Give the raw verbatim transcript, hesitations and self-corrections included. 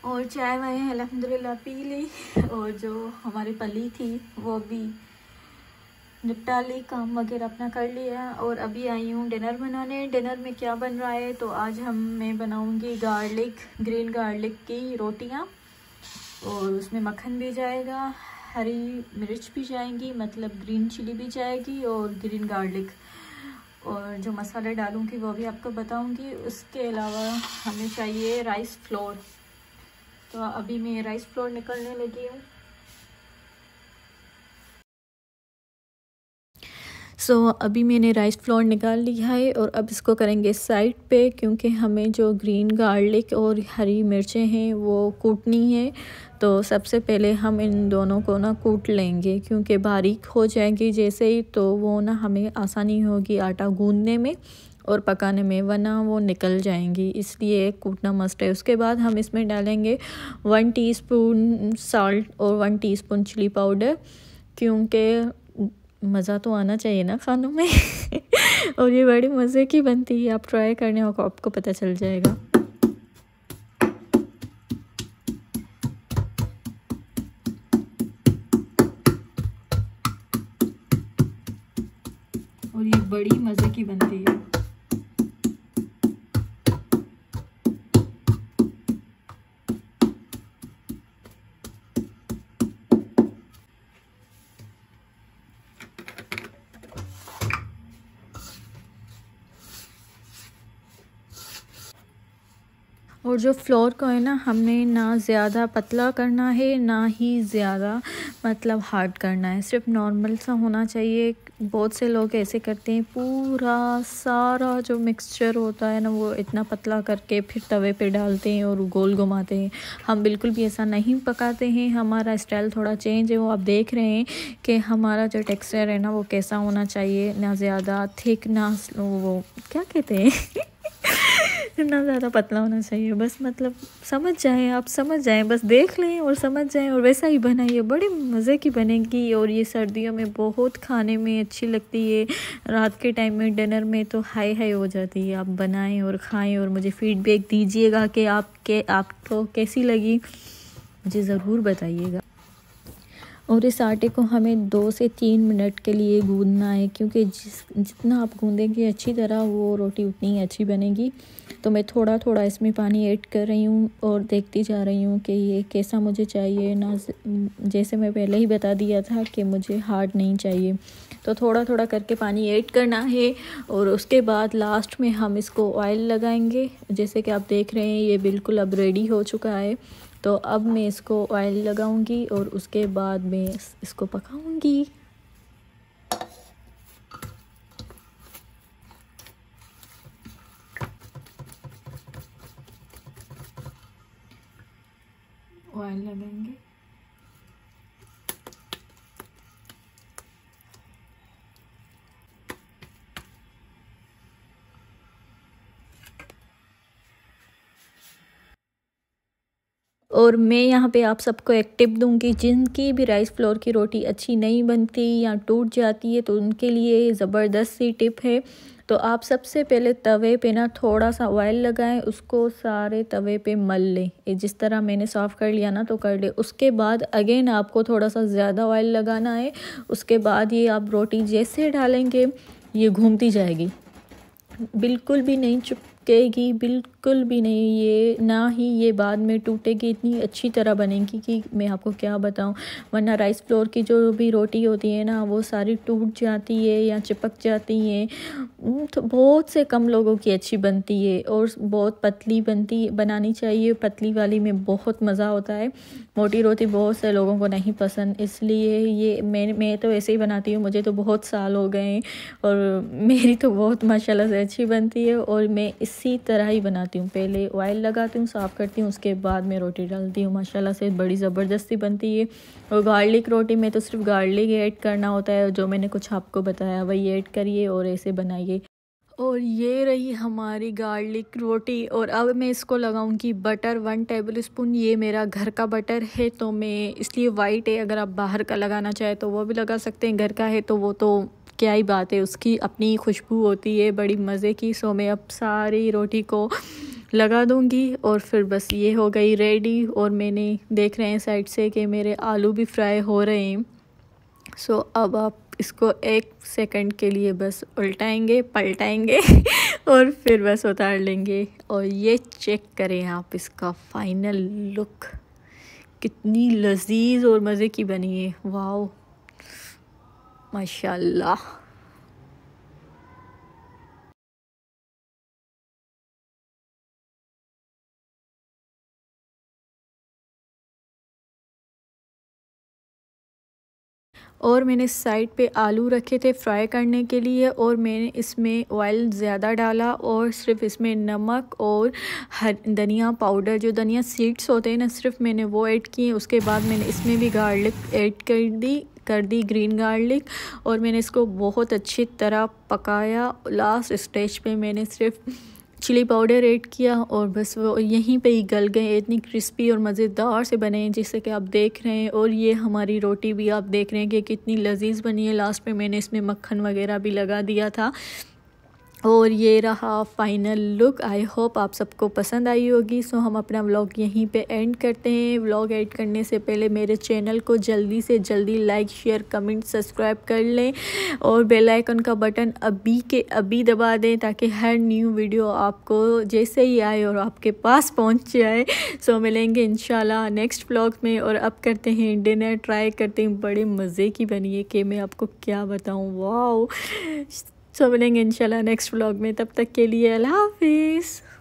और चाय वाय अल्हम्दुलिल्लाह पी ली और जो हमारी पली थी वो भी निपटा ली, काम वगैरह अपना कर लिया। और अभी आई हूँ डिनर बनाने। डिनर में क्या बन रहा है तो आज हम मैं बनाऊँगी गार्लिक ग्रीन गार्लिक की रोटियाँ और उसमें मक्खन भी जाएगा, हरी मिर्च भी जाएंगी, मतलब ग्रीन चिली भी जाएगी और ग्रीन गार्लिक, और जो मसाले डालूँगी वो भी आपको बताऊँगी। उसके अलावा हमें चाहिए राइस फ्लोर, तो अभी मैं राइस फ्लोर निकलने लगी हूँ। सो so, अभी मैंने राइस फ्लोर निकाल लिया है और अब इसको करेंगे साइड पे, क्योंकि हमें जो ग्रीन गार्लिक और हरी मिर्चें हैं वो कूटनी है। तो सबसे पहले हम इन दोनों को ना कूट लेंगे, क्योंकि बारीक हो जाएंगी जैसे ही तो वो ना हमें आसानी होगी आटा गूंदने में और पकाने में, वरना वो निकल जाएंगी, इसलिए कूटना मस्ट है। उसके बाद हम इसमें डालेंगे वन टीस्पून साल्ट और वन टीस्पून चिली पाउडर, क्योंकि मज़ा तो आना चाहिए ना खानों में और ये बड़ी मज़े की बनती है, आप ट्राई करने हो आपको पता चल जाएगा। और ये बड़ी मज़े की बनती है। और जो फ्लोर को है ना हमने ना ज़्यादा पतला करना है ना ही ज़्यादा मतलब हार्ड करना है, सिर्फ नॉर्मल सा होना चाहिए। बहुत से लोग ऐसे करते हैं, पूरा सारा जो मिक्सचर होता है ना वो इतना पतला करके फिर तवे पे डालते हैं और गोल घुमाते हैं। हम बिल्कुल भी ऐसा नहीं पकाते हैं, हमारा स्टाइल थोड़ा चेंज है। वो आप देख रहे हैं कि हमारा जो टेक्सचर है ना वो कैसा होना चाहिए, ना ज़्यादा थिक ना वो क्या कहते हैं ना ज़्यादा पतला होना चाहिए। बस मतलब समझ जाएं, आप समझ जाएं, बस देख लें और समझ जाएं और वैसा ही बनाइए, बड़े मज़े की बनेगी। और ये सर्दियों में बहुत खाने में अच्छी लगती है, रात के टाइम में डिनर में तो हाई हाई हो जाती है। आप बनाएं और खाएं और मुझे फीडबैक दीजिएगा कि आपके आपको कैसी लगी, मुझे ज़रूर बताइएगा। और इस आटे को हमें दो से तीन मिनट के लिए गूंदना है, क्योंकि जिस जितना आप गूंदेंगे अच्छी तरह वो रोटी उतनी ही अच्छी बनेगी। तो मैं थोड़ा थोड़ा इसमें पानी ऐड कर रही हूँ और देखती जा रही हूँ कि ये कैसा मुझे चाहिए ना। जैसे मैं पहले ही बता दिया था कि मुझे हार्ड नहीं चाहिए, तो थोड़ा थोड़ा करके पानी ऐड करना है। और उसके बाद लास्ट में हम इसको ऑयल लगाएंगे। जैसे कि आप देख रहे हैं ये बिल्कुल अब रेडी हो चुका है। तो अब मैं इसको ऑयल लगाऊंगी और उसके बाद मैं इसको पकाऊंगी। ऑयल लगाएंगे और मैं यहाँ पे आप सबको एक टिप दूंगी, जिनकी भी राइस फ्लोर की रोटी अच्छी नहीं बनती या टूट जाती है तो उनके लिए ज़बरदस्त सी टिप है। तो आप सबसे पहले तवे पे ना थोड़ा सा ऑयल लगाएं, उसको सारे तवे पे मल लें। जिस तरह मैंने साफ़ कर लिया ना तो कर ले। उसके बाद अगेन आपको थोड़ा सा ज़्यादा ऑयल लगाना है। उसके बाद ये आप रोटी जैसे डालेंगे ये घूमती जाएगी, बिल्कुल भी नहीं चिपकेगी, बिल्कुल भी नहीं, ये ना ही ये बाद में टूटेगी। इतनी अच्छी तरह बनेगी कि मैं आपको क्या बताऊं। वरना राइस फ्लोर की जो भी रोटी होती है ना वो सारी टूट जाती है या चिपक जाती है। तो बहुत से कम लोगों की अच्छी बनती है और बहुत पतली बनती बनानी चाहिए। पतली वाली में बहुत मज़ा होता है। मोटी रोटी बहुत से लोगों को नहीं पसंद, इसलिए ये मैं मैं तो ऐसे ही बनाती हूँ। मुझे तो बहुत साल हो गए और मेरी तो बहुत माशाल्लाह से अच्छी बनती है। और मैं इसी तरह ही बनाती हूँ, पहले ऑयल लगाती हूँ, साफ़ करती हूँ, उसके बाद मैं रोटी डालती हूँ। माशाल्लाह से बड़ी ज़बरदस्ती बनती है। और गार्लिक रोटी में तो सिर्फ गार्लिक ऐड करना होता है, जो मैंने कुछ आपको बताया वही ऐड करिए और ऐसे बनाइए। और ये रही हमारी गार्लिक रोटी। और अब मैं इसको लगाऊंगी बटर वन टेबल स्पून। ये मेरा घर का बटर है तो मैं इसलिए वाइट है, अगर आप बाहर का लगाना चाहे तो वो भी लगा सकते हैं। घर का है तो वो तो क्या ही बात है, उसकी अपनी खुशबू होती है बड़ी मज़े की। सो मैं अब सारी रोटी को लगा दूंगी और फिर बस ये हो गई रेडी। और मैंने देख रहे हैं साइड से कि मेरे आलू भी फ्राई हो रहे हैं। सो अब आप इसको एक सेकंड के लिए बस उल्टाएंगे पलटाएंगे और फिर बस उतार लेंगे। और ये चेक करें आप इसका फाइनल लुक, कितनी लजीज और मज़े की बनी है। वाओ माशाल्लाह। और मैंने साइड पे आलू रखे थे फ्राई करने के लिए, और मैंने इसमें ऑयल ज़्यादा डाला और सिर्फ इसमें नमक और हर धनिया पाउडर, जो धनिया सीड्स होते हैं ना, सिर्फ मैंने वो ऐड किए। उसके बाद मैंने इसमें भी गार्लिक ऐड कर दी कर दी ग्रीन गार्लिक, और मैंने इसको बहुत अच्छी तरह पकाया। लास्ट स्टेज पे मैंने सिर्फ चिली पाउडर ऐड किया और बस वो यहीं पे ही गल गए। इतनी क्रिस्पी और मज़ेदार से बने हैं जैसे कि आप देख रहे हैं। और ये हमारी रोटी भी आप देख रहे हैं कि कितनी लजीज बनी है। लास्ट में मैंने इसमें मक्खन वगैरह भी लगा दिया था। और ये रहा फाइनल लुक। आई होप आप सबको पसंद आई होगी। सो हम अपना व्लॉग यहीं पे एंड करते हैं। व्लॉग एंड करने से पहले मेरे चैनल को जल्दी से जल्दी लाइक शेयर कमेंट सब्सक्राइब कर लें और बेल आइकन का बटन अभी के अभी दबा दें, ताकि हर न्यू वीडियो आपको जैसे ही आए और आपके पास पहुंच जाए। सो मिलेंगे इंशाल्लाह नेक्स्ट व्लॉग में। और अब करते हैं डिनर, ट्राई करते हैं। बड़े मज़े की बनी है कि मैं आपको क्या बताऊँ। वाओ। सो मिलेंगे इंशाल्लाह नेक्स्ट व्लॉग में, तब तक के लिए अल्लाह हाफिज़।